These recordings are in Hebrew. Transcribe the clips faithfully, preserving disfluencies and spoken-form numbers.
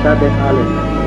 צדה א'.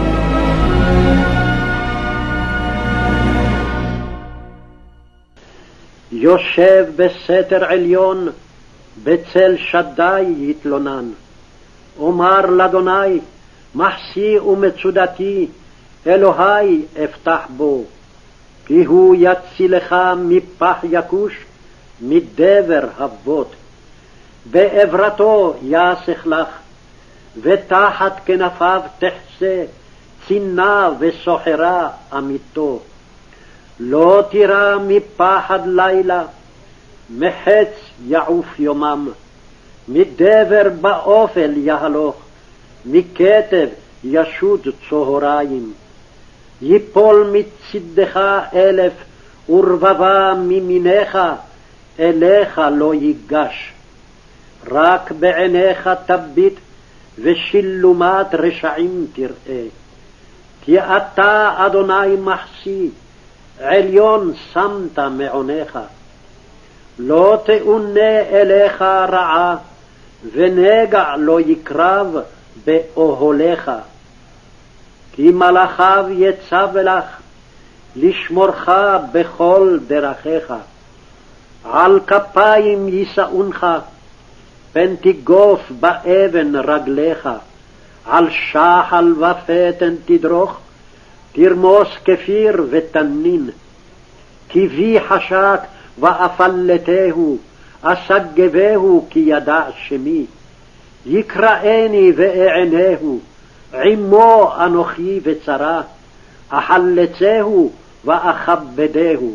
יושב בסתר עליון, בצל שדי יתלונן. אומר לאדוני, מחסי ומצודתי, אלוהי אפתח בו. כי הוא יצילך מפח יקוש, מדבר הבות. בעברתו יסך לך, ותחת כנפיו תחסה, צינה וסוחרה אמיתו. לא תירא מפחד לילה, מחץ יעוף יומם, מדבר באופל יהלוך, מכתב ישוד צהריים. יפול מצדך אלף, ורבבה ממיניך, אליך לא ייגש. רק בעיניך תביט, ושילומת רשעים תראה. כי אתה אדוני מחסי, עליון שמת מעונך. לא תאונה אליך רעה, ונגע לא יקרב באוהליך. כי מלאכיו יצב לך, לשמורך בכל דרכיך. על כפיים יישאונך, פן תגוף באבן רגליך. על שחל ופתן תדרוך, תרמוס כפיר ותנין. כי בי חשק ואפלתהו, אסגבהו כי ידע שמי. יקראני ואענהו, עמו אנוכי וצרה. אחלצהו ואכבדהו,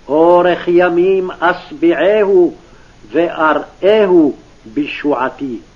אורך ימים אשביעהו, ואראהו בשועתי.